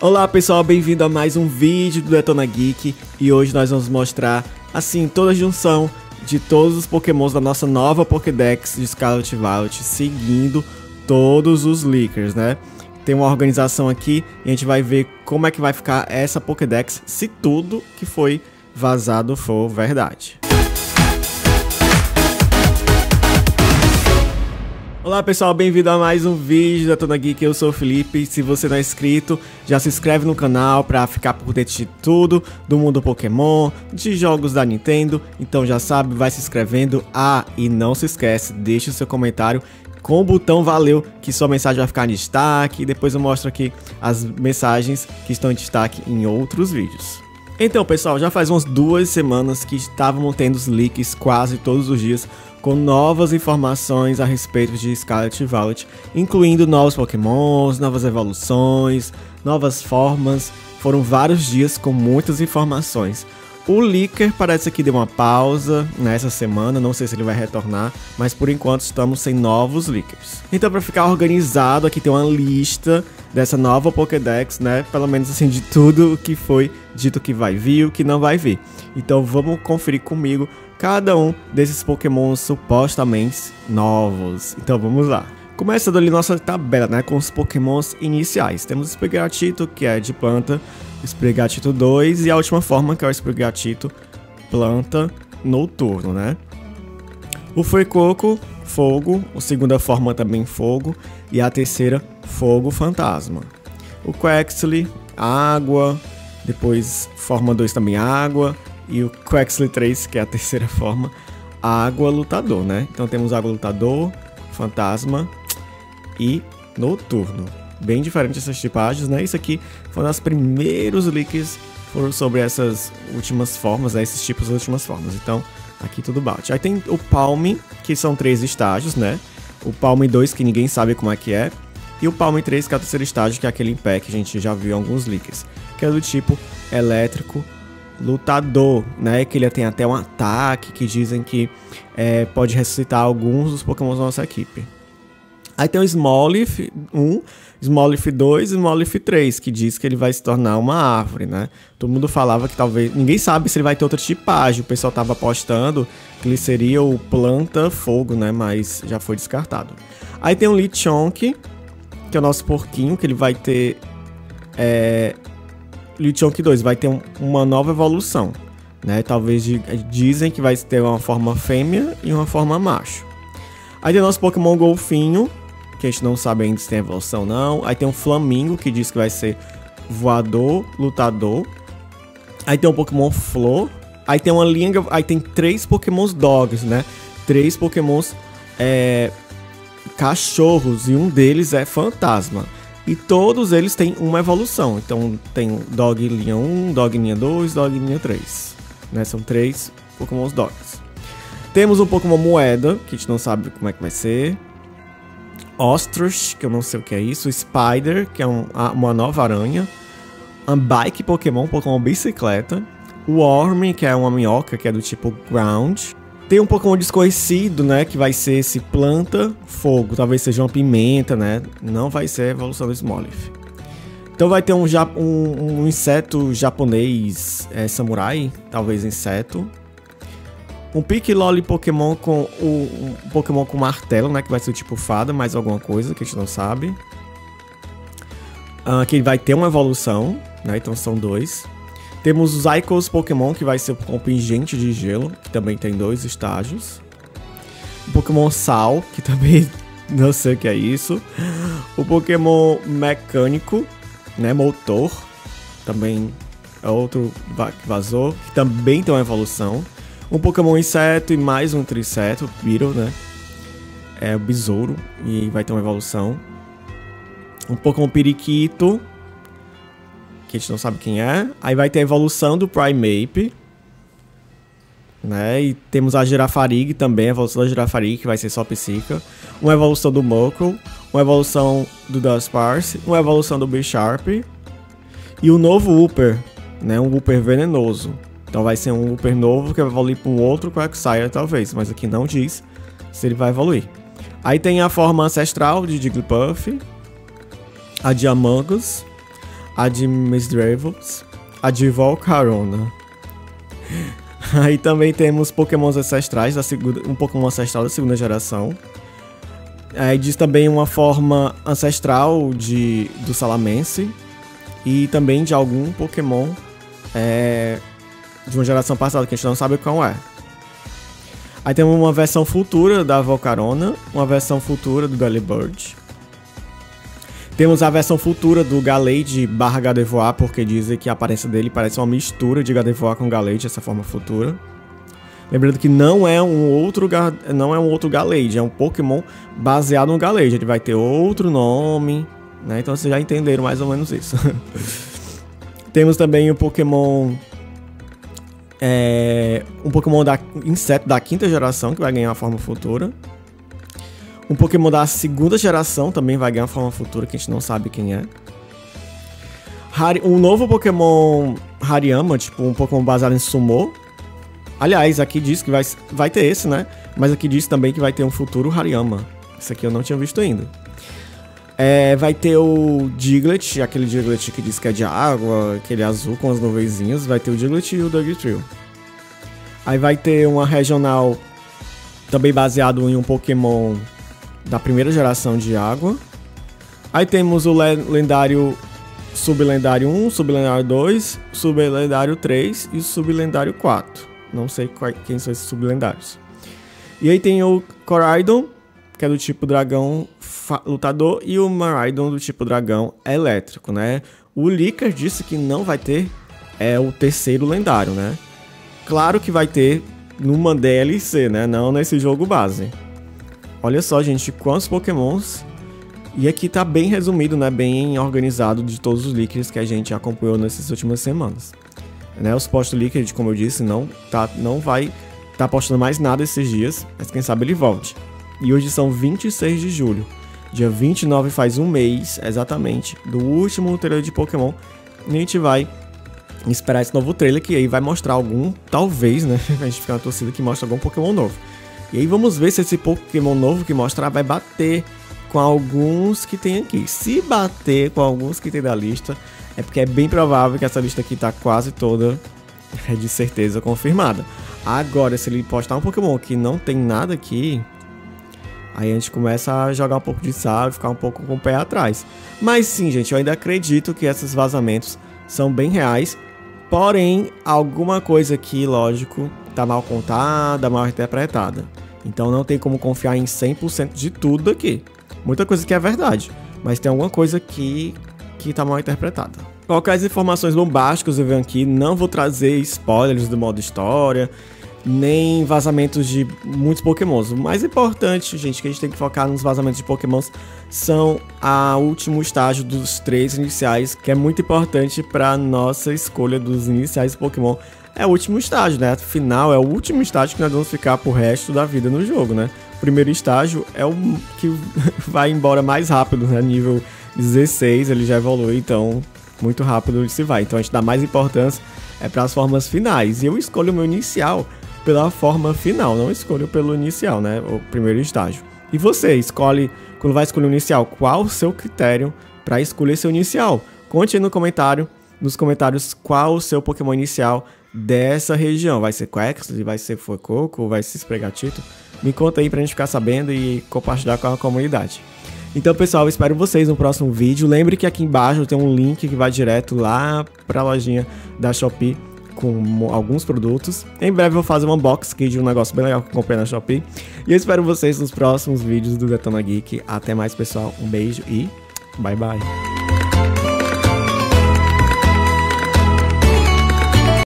Olá pessoal, bem-vindo a mais um vídeo do Detona Geek. E hoje nós vamos mostrar, assim, toda a junção de todos os pokémons da nossa nova Pokédex de Scarlet Violet, seguindo todos os leakers, né? Tem uma organização aqui e a gente vai ver como é que vai ficar essa Pokédex se tudo que foi vazado for verdade. Olá pessoal, bem-vindo a mais um vídeo da Detona Geek, eu sou o Felipe. Se você não é inscrito, já se inscreve no canal para ficar por dentro de tudo do mundo Pokémon, de jogos da Nintendo. Então já sabe, vai se inscrevendo. Ah, e não se esquece, deixa o seu comentário com o botão valeu, que sua mensagem vai ficar em destaque. E depois eu mostro aqui as mensagens que estão em destaque em outros vídeos. Então pessoal, já faz umas 2 semanas que estavam tendo os leaks quase todos os dias, com novas informações a respeito de Scarlet Violet, incluindo novos pokémons, novas evoluções, novas formas. Foram vários dias com muitas informações. O leaker parece que deu uma pausa nessa semana, não sei se ele vai retornar, mas por enquanto estamos sem novos leakers. Então, para ficar organizado, aqui tem uma lista dessa nova Pokédex, né? Pelo menos assim, de tudo o que foi dito que vai vir e o que não vai vir. Então vamos conferir comigo cada um desses pokémons supostamente novos. Então vamos lá. Começando ali nossa tabela, né, com os pokémons iniciais. Temos o Sprigatito, que é de planta, Sprigatito 2 e a última forma, que é o Sprigatito planta noturno, né? O Fuecoco, fogo, a segunda forma também fogo e a terceira fogo fantasma. O Quaxly, água, depois forma 2 também água. E o Quaxly 3, que é a terceira forma, água lutador, né? Então temos água lutador, fantasma e noturno. Bem diferente essas tipagens, né? Isso aqui foi um dos primeiros leaks foram sobre essas últimas formas, né? Esses tipos de últimas formas. Então aqui tudo bate. Aí tem o Palm, que são 3 estágios, né? O Palm 2, que ninguém sabe como é que é. E o Palm 3, que é o terceiro estágio, que é aquele em pé que a gente já viu em alguns leaks, que é do tipo elétrico lutador, né? Que ele tem até um ataque que dizem que pode ressuscitar alguns dos pokémons da nossa equipe. Aí tem o Smoliv 1, Smoliv 2 e Smoliv 3, que diz que ele vai se tornar uma árvore, né? Todo mundo falava que talvez... Ninguém sabe se ele vai ter outra tipagem. O pessoal tava apostando que ele seria o planta fogo, né? Mas já foi descartado. Aí tem o Lechonk, que é o nosso porquinho, que ele vai ter... Lechonk 2 vai ter uma nova evolução, né? Talvez dizem que vai ter uma forma fêmea e uma forma macho. Aí tem o nosso Pokémon Golfinho, que a gente não sabe ainda se tem evolução ou não. Aí tem o Flamingo, que diz que vai ser voador, lutador. Aí tem o Pokémon Flor. Aí tem uma linha. Aí tem 3 Pokémons Dogs, né? 3 Pokémons cachorros, e um deles é fantasma. E todos eles têm uma evolução. Então tem Dog linha 1, Dog linha 2, Dog linha 3, né? São 3 Pokémons Dogs. Temos um Pokémon Moeda, que a gente não sabe como é que vai ser. Ostrich, que eu não sei o que é isso. Spider, que é uma nova aranha. Um Bike Pokémon, Pokémon bicicleta. O Worm, que é uma minhoca, que é do tipo Ground. Tem um Pokémon desconhecido, né, que vai ser esse planta fogo, talvez seja uma pimenta, né, não vai ser a evolução do Smoliv. Então vai ter um inseto japonês samurai, talvez inseto. Um Picklolly Pokémon com um Pokémon com martelo, né, que vai ser o tipo fada, mais alguma coisa que a gente não sabe. Que vai ter uma evolução, né, então são 2. Temos os Icos Pokémon, que vai ser o Pingente de Gelo, que também tem 2 estágios. O Pokémon Sal, que também não sei o que é isso. O Pokémon Mecânico, né, Motor, também é outro que vazou, que também tem uma evolução. Um Pokémon Inseto e mais um Triceto, Beetle, né? É o Besouro, e vai ter uma evolução. Um Pokémon Periquito, que a gente não sabe quem é. Aí vai ter a evolução do Primeape, né? E temos a Girafarig também, a evolução da Girafarig, que vai ser só psíquica. Uma evolução do Murkrow, uma evolução do Duskparce, uma evolução do Bisharp. E o novo Wooper, né? Um Wooper venenoso. Então vai ser um Wooper novo que vai evoluir para um outro Quagsire, talvez. Mas aqui não diz se ele vai evoluir. Aí tem a forma ancestral de Jigglypuff. A de Amogus. Administrables, Volcarona. Aí também temos Pokémons ancestrais, um Pokémon ancestral da segunda geração. Aí diz também uma forma ancestral do Salamence. E também de algum Pokémon de uma geração passada, que a gente não sabe qual é. Aí temos uma versão futura da Volcarona, uma versão futura do Delibird. Temos a versão futura do Gallade / Gardevoir, porque dizem que a aparência dele parece uma mistura de Gardevoir com Gallade, essa forma futura. Lembrando que não é um outro Gallade, é um Pokémon baseado no Gallade. Ele vai ter outro nome, né? Então vocês já entenderam mais ou menos isso. Temos também o Pokémon... um Pokémon inseto da quinta geração, que vai ganhar a forma futura. Um Pokémon da segunda geração também vai ganhar a forma futura, que a gente não sabe quem é. Um novo Pokémon Hariyama, tipo um Pokémon baseado em Sumo. Aliás, aqui diz que vai ter esse, né? Mas aqui diz também que vai ter um futuro Hariyama. Isso aqui eu não tinha visto ainda. Vai ter o Diglett, aquele Diglett que diz que é de água, aquele azul com as nuvenzinhas. Vai ter o Diglett e o Dugtrio. Aí vai ter uma regional também baseado em um Pokémon da primeira geração de água. Aí temos o lendário Sublendário 1, Sublendário 2, Sublendário 3 e Sublendário 4. Não sei quem são esses sublendários. E aí tem o Koraidon, que é do tipo dragão lutador, e o Miraidon do tipo dragão elétrico, né? O Licker disse que não vai ter o terceiro lendário, né? Claro que vai ter numa DLC, né? Não nesse jogo base. Olha só, gente, quantos Pokémons. E aqui tá bem resumido, né? Bem organizado de todos os Lickers que a gente acompanhou nessas últimas semanas. Né? O suposto Licker, como eu disse, não vai tá postando mais nada esses dias, mas quem sabe ele volte. E hoje são 26 de julho. Dia 29 faz um mês, exatamente, do último trailer de Pokémon. E a gente vai esperar esse novo trailer, que aí vai mostrar algum, talvez, né? A gente fica na torcida que mostra algum Pokémon novo. E aí vamos ver se esse Pokémon novo que mostrar vai bater com alguns que tem aqui. Se bater com alguns que tem da lista, é porque é bem provável que essa lista aqui tá quase toda, de certeza, confirmada. Agora, se ele postar um Pokémon que não tem nada aqui, aí a gente começa a jogar um pouco de sal e ficar um pouco com o pé atrás. Mas sim, gente, eu ainda acredito que esses vazamentos são bem reais. Porém, alguma coisa aqui, lógico, tá mal contada, mal interpretada. Então não tem como confiar em 100% de tudo aqui. Muita coisa que é verdade, mas tem alguma coisa que tá mal interpretada. Qualquer informações bombásticas eu venho aqui, não vou trazer spoilers do modo história, nem vazamentos de muitos Pokémons. O mais importante, gente, que a gente tem que focar nos vazamentos de Pokémons são o último estágio dos 3 iniciais, que é muito importante para nossa escolha dos iniciais Pokémon. É o último estágio, né? Afinal, é o último estágio que nós vamos ficar pro resto da vida no jogo, né? O primeiro estágio é o que vai embora mais rápido, né? Nível 16 ele já evolui, então muito rápido ele se vai. Então a gente dá mais importância para as formas finais. E eu escolho o meu inicial pela forma final, não escolho pelo inicial, né? O primeiro estágio. E você escolhe, quando vai escolher o inicial, qual o seu critério para escolher seu inicial? Conte aí nos comentários qual o seu Pokémon inicial dessa região. Vai ser Quaxly, vai ser Fuecoco, vai ser Sprigatito? Me conta aí pra gente ficar sabendo e compartilhar com a comunidade. Então, pessoal, eu espero vocês no próximo vídeo. Lembre que aqui embaixo tem um link que vai direto lá pra lojinha da Shopee com alguns produtos. Em breve eu vou fazer um unboxing de um negócio bem legal que eu comprei na Shopee. E eu espero vocês nos próximos vídeos do Detona Geek. Até mais, pessoal. Um beijo e bye bye.